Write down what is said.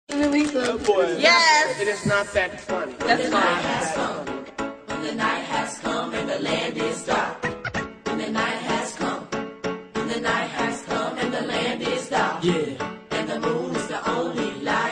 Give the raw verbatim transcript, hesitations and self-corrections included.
Oh boy. Yes. It is not that funny. That's The night fine. has come. When the night has come and the land is dark. When the night has come. When the night has come and the land is dark. Yeah. And the moon is the only light.